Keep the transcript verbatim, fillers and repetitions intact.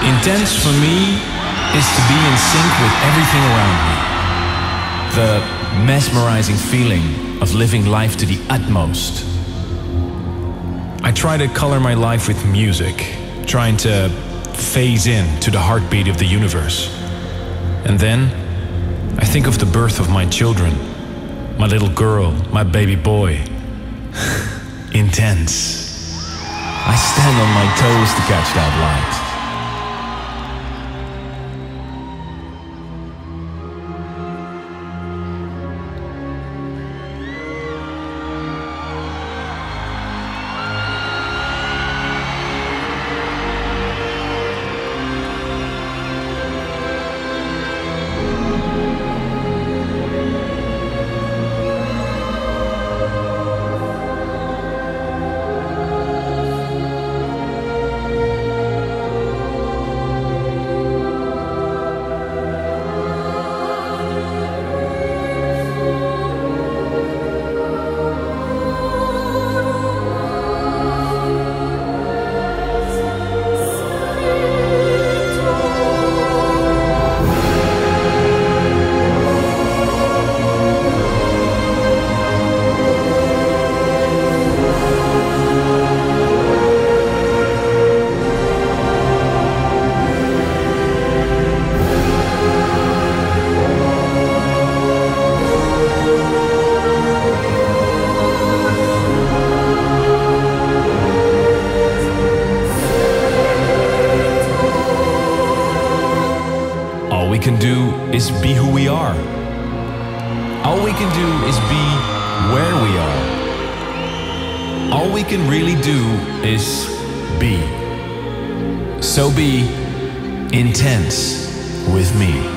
Intense for me is to be in sync with everything around me. The mesmerizing feeling of living life to the utmost. I try to color my life with music, trying to phase in to the heartbeat of the universe. And then I think of the birth of my children, my little girl, my baby boy. Intense. I stand on my toes to catch that light. All we can do is be who we are. All we can do is be where we are. All we can really do is be. So be intense with me.